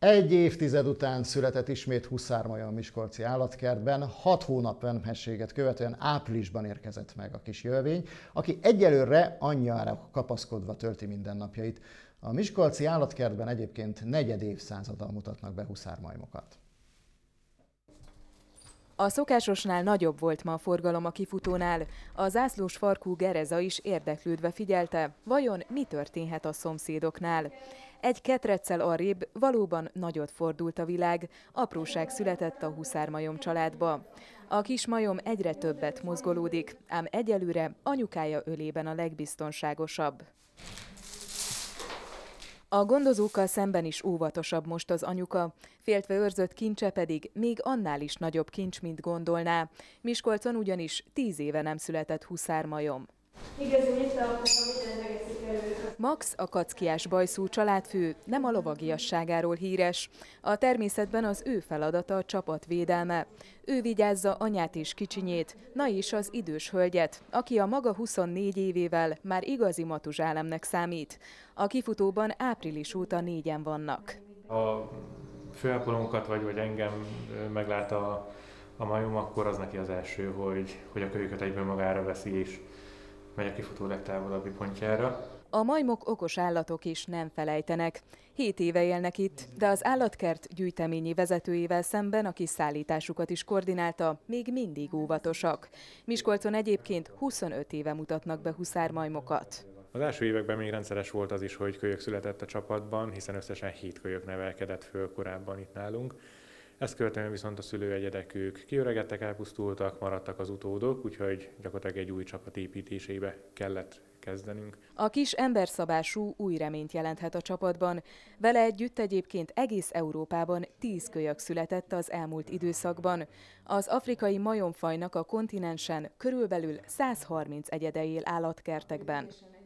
Egy évtized után született ismét huszármajom a miskolci állatkertben, 6 hónap vemhességet követően áprilisban érkezett meg a kis jölvény, aki egyelőre anyjára kapaszkodva tölti mindennapjait. A miskolci állatkertben egyébként negyed évszázaddal mutatnak be huszármajmokat. A szokásosnál nagyobb volt ma a forgalom a kifutónál. A zászlós farkú Gereza is érdeklődve figyelte, vajon mi történhet a szomszédoknál. Egy ketreccel arrébb valóban nagyot fordult a világ, apróság született a huszármajom családba. A kis majom egyre többet mozgolódik, ám egyelőre anyukája ölében a legbiztonságosabb. A gondozókkal szemben is óvatosabb most az anyuka, féltve őrzött kincse pedig még annál is nagyobb kincs, mint gondolná. Miskolcon ugyanis 10 éve nem született huszármajom. Max, a kackiás bajszú családfő, nem a lovagiasságáról híres. A természetben az ő feladata a csapat védelme. Ő vigyázza anyát és kicsinyét, na és az idős hölgyet, aki a maga 24 évével már igazi matuzsálemnek számít. A kifutóban április óta 4-en vannak. Ha főápolónkat vagy engem meglát a majom, akkor az neki az első, hogy a kölyöket egyből magára veszi és megy a kifutó legtávolabbi pontjára. A majmok okos állatok is nem felejtenek. 7 éve élnek itt, de az állatkert gyűjteményi vezetőjével szemben, aki szállításukat is koordinálta, még mindig óvatosak. Miskolcon egyébként 25 éve mutatnak be huszármajmokat. Az első években még rendszeres volt az is, hogy kölyök született a csapatban, hiszen összesen 7 kölyök nevelkedett föl korábban itt nálunk. Ezt követően viszont a szülőegyedek ők kiöregedtek, elpusztultak, maradtak az utódok, úgyhogy gyakorlatilag egy új csapat építésébe kellett kezdenünk. A kis emberszabású új reményt jelenthet a csapatban. Vele együtt egyébként egész Európában 10 kölyök született az elmúlt időszakban. Az afrikai majomfajnak a kontinensen körülbelül 130 egyede él állatkertekben.